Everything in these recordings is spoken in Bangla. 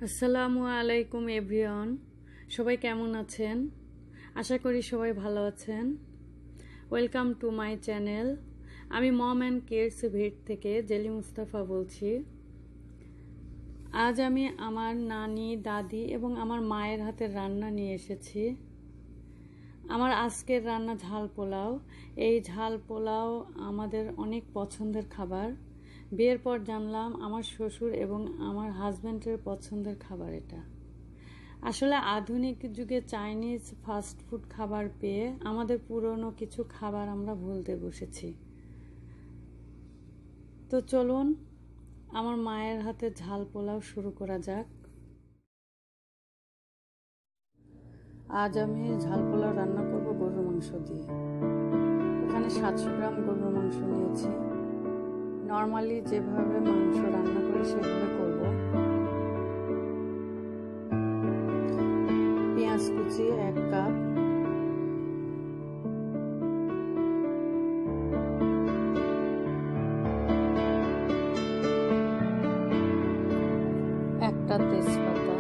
আসসালামু আলাইকুম এভরিওয়ান, সবাই কেমন আছেন? আশা করি সবাই ভালো আছেন। Welcome to my channel. আমি মম অ্যান্ড কিডস ভিট থেকে জেলি মুস্তাফা বলছি। আজ আমি আমার নানি, দাদি এবং আমার মায়ের হাতের রান্না নিয়ে এসেছি। আমার আজকের রান্না ঝাল পোলাও। এই ঝাল পোলাও আমাদের অনেক পছন্দের খাবার। বিয়ের পর জানলাম আমার শ্বশুর এবং আমার হাজব্যান্ডের পছন্দের খাবার এটা। আসলে আধুনিক যুগে চাইনিজ ফাস্ট ফুড খাবার পেয়ে আমাদের পুরনো কিছু খাবার আমরা ভুলতে বসেছি। তো চলুন আমার মায়ের হাতে ঝাল পোলাও শুরু করা যাক। আজ আমি ঝাল পোলাও রান্না করব গরুর মাংস দিয়ে। এখানে 700 গ্রাম গরুর মাংস নিয়েছি। নর্মালি যেভাবে মাংস রান্না করে সেভাবে করব। পেঁয়াজ কুচি 1 কাপ, একটা তেজপাতা,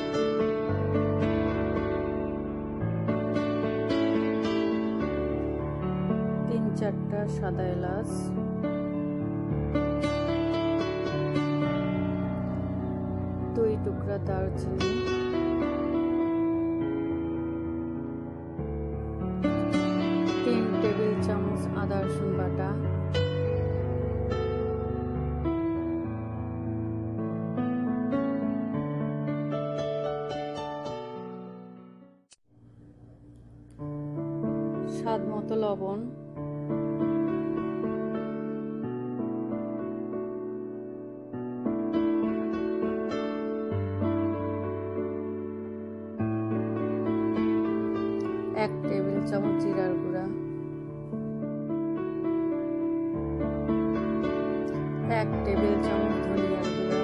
3-4টা সাদা এলাচ, 2 টুকরা দারচিনি, 3 টেবিল চামচ আদা রসুন বাটা, স্বাদ মতো লবণ, এক টেবিল চামচ জিরার গুঁড়া, 1 টেবিল চামচ ধনিয়ার গুঁড়া,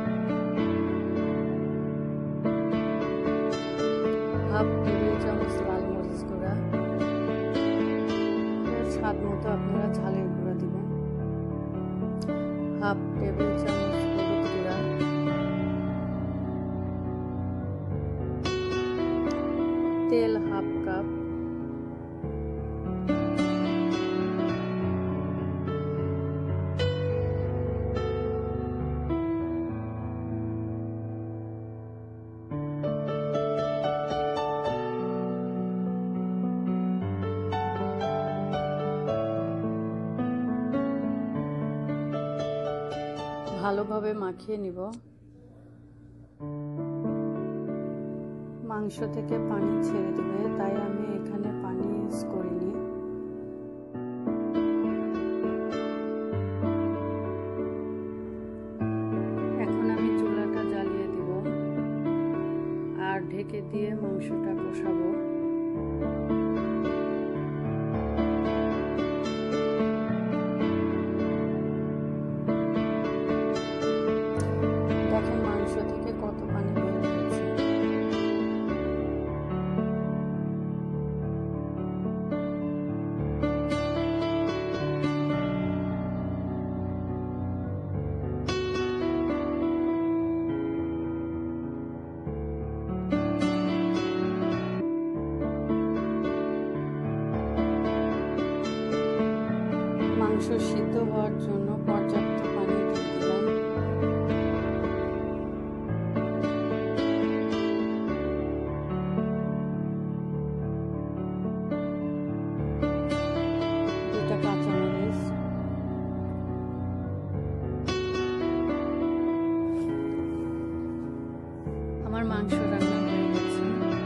হাফ টেবিল চামচ লাল মরিচ গুঁড়া, স্বাদ মতো আপনারা ঝালের গুঁড়া দিবেন, হাফ টেবিল চামচ হলুদ গুঁড়া, তেল হাফ কাপ, ভালোভাবে মাখিয়ে নিব। মাংস থেকে পানি ছেড়ে দিবে, তাই আমি এখানে পানি ইউজ করিনি। এখন আমি চুলাটা জ্বালিয়ে দিব আর ঢেকে দিয়ে মাংসটা কষাবো। দেখেন মাংস থেকে কত পানি বের হয়েছে। মাংস সিদ্ধ হওয়ার জন্য পর্যাপ্ত পানি দিয়ে দিলাম। কাঁচামরিচ, আমার মাংস রান্না হয়ে গেছে।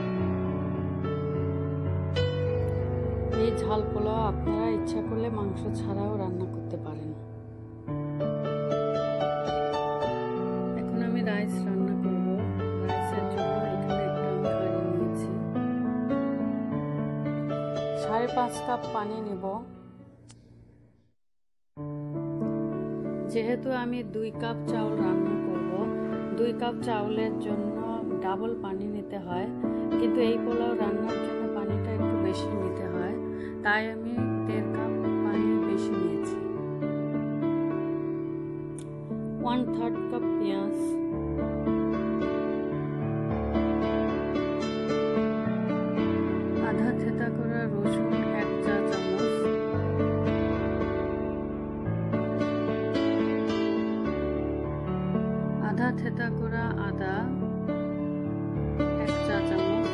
এই ঝাল পোলাও আপনারা ইচ্ছা করলে মাংস ছাড়াও রান্না করতে পারেন। এখন আমি রাইস রান্না করব। রাইসের জন্য এখানে একটা আমি হাঁড়ি নিয়েছি। 5.5 কাপ পানি নেব। যেহেতু আমি 2 কাপ চাউল রান্না করব, 2 কাপ চাউলের জন্য ডাবল পানি নিতে হয়, কিন্তু এই পোলাও রান্নার জন্য পানিটা একটু বেশি নিতে হয়, তাই আমি 1.5 কাপ পানি বেশি নিয়েছি। 1/3 কাপ পেঁয়াজ, আধা থেতা করা আদা 1 চা চামচ,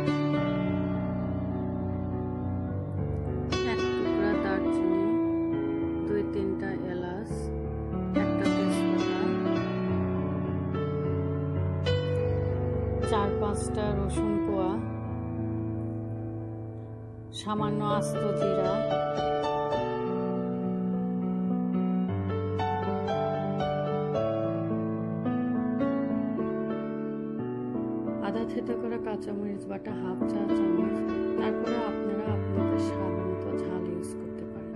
1 টুকরা দারচিনি, 2-3টা এলাচ, 1টা তেজপাতা, 4-5টা রসুন কোয়া, সামান্য আস্ত জিরা, আধা থেতো করা কাঁচামরিচ বাটা 1/2 চা চামচ। তারপরে আপনারা আপনাদের স্বাদ মতো ঝাল ইউজ করতে পারেন।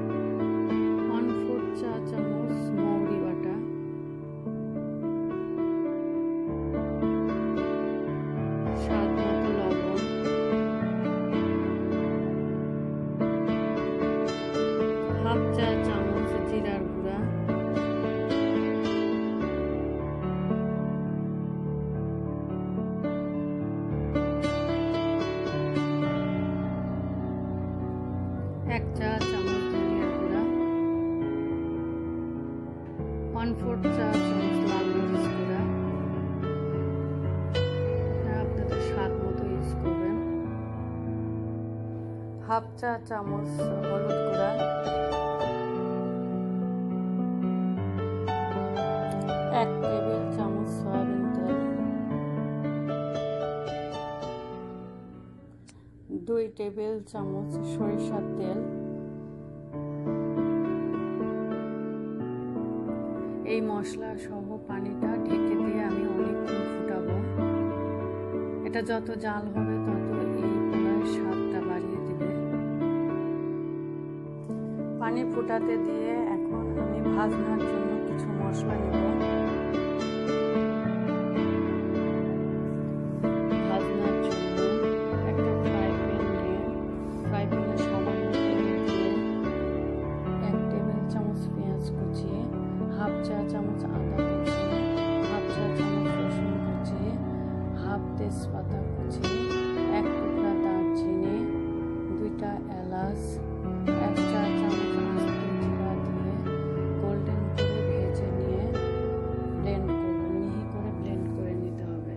1/4 চা চামচ মৌরি বাটা, স্বাদ মতো লবণ, 1/2 চা চামচ জিরার গুঁড়া, 1 চা চামচ ধনিয়ার গুঁড়া, 1/4 চা চামচ লাল মরিচ গুঁড়া, আপনাদের স্বাদ মতো ইউজ করবেন। 1/2 চা চামচ হলুদ গুঁড়া, 1 টেবিল চামচ সয়াবিন তেল, 2 টেবিল চামচ সরিষার তেল। এই মশলা সহ পানিটা ঢেকে দিয়ে আমি অনেকক্ষণ ফুটাবো। এটা যত জাল হবে তত এই পোলাওয়ের স্বাদটা বাড়িয়ে দিবে। পানি ফুটাতে দিয়ে এখন আমি ভাজনার জন্য কিছু মশলা নেব। ভাজনার জন্য একটা ফ্রাই প্যান নিয়ে ফ্রাই প্যানে সামান্য তেল দিয়ে 1 টেবিল চামচ পেঁয়াজ কুচি, 1/2 চা চামচ আদা কুচি, 1/2 চা চামচ রসুন কুচি, 1/2 তেজপাতা কুচি, 1 টুকরা দারচিনি, 2টা এলাচ, 1 চা চামচ আস্ত জিরা দিয়ে গোল্ডেন করে ভেজে নিয়ে ব্লেন্ড করব। মিহি করে ব্লেন্ড করে নিতে হবে।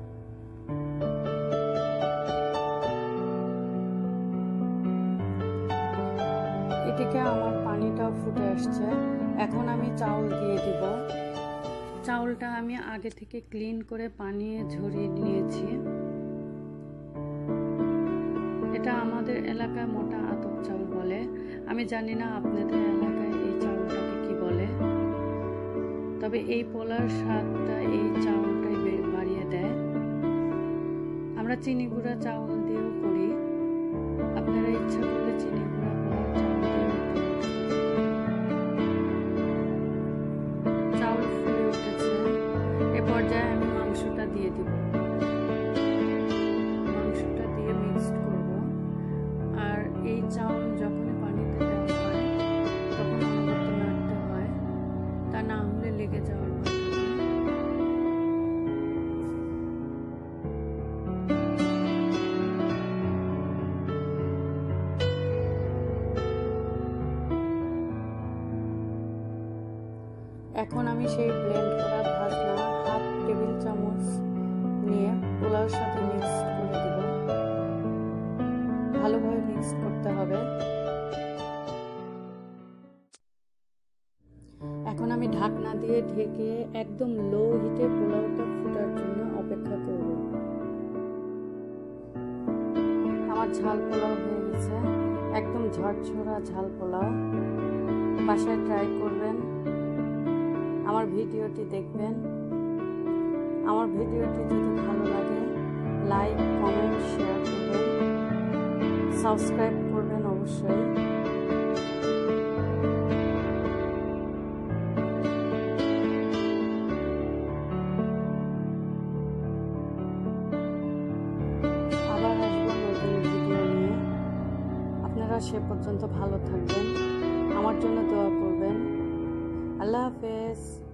এদিকে আমার পানিটাও ফুটে আসছে। এখন আমি চাউল দিয়ে দিব। চাউলটা আমি আগে থেকে ক্লিন করে পানি ঝরিয়ে নিয়েছি। এটা আমাদের এলাকায় মোটা আতপ চাউল বলে। আমি জানি না আপনাদের এলাকায় এই চাউলটাকে কি বলে, তবে এই পোলাওর স্বাদটা এই চাউলটাই বাড়িয়ে দেয়। আমরা চিনি গুঁড়া চাউল দিয়েও করি, আপনারা ইচ্ছা করলে চিনি গুঁড়া পোলাও চাউল দিয়েও চাউল ফুলে উঠেছে। এ পর্যায়ে আমি মাংসটা দিয়ে দিব। মাংসটা দিয়ে মিক্সড করব। আর এই চাউল যখনই পানিতে দেওয়া হয় তখন অনবরত নাড়তে হয়, তা না হলে লেগে যাওয়ার ভয় থাকে। এখন আমি সেই ব্লেন্ড করা ভাজনা 1/2 টেবিল চামচ নিয়ে পোলাওর সাথে মিক্স করে দেব। ভালোভাবে মিক্স করতে হবে। এখন আমি ঢাকনা দিয়ে ঢেকে একদম লো হিটে পোলাওটা ফোটার জন্য অপেক্ষা করব। আমার ঝাল পোলাও হয়ে গেছে, একদম ঝরঝরা ঝাল পোলাও। বাসায় ট্রাই করবেন, আমার ভিডিওটি দেখবেন। আমার ভিডিওটি যদি ভালো লাগে লাইক, কমেন্ট, শেয়ার করবেন, সাবস্ক্রাইব করবেন অবশ্যই। আবার আসবো নতুন ভিডিও নিয়ে। আপনারা সে পর্যন্ত ভালো থাকবেন, আমার জন্য দোয়া করবেন। আল্লাহ হাফেজ।